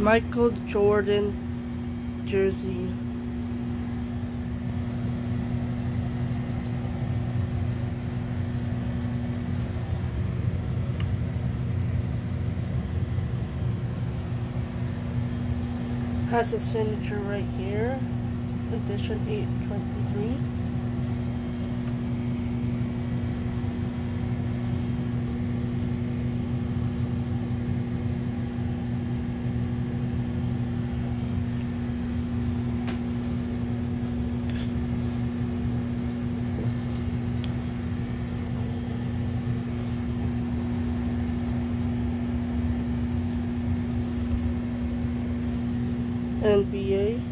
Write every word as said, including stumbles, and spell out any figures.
Michael Jordan jersey. Has a signature right here. Edition eight twenty-three. N B A.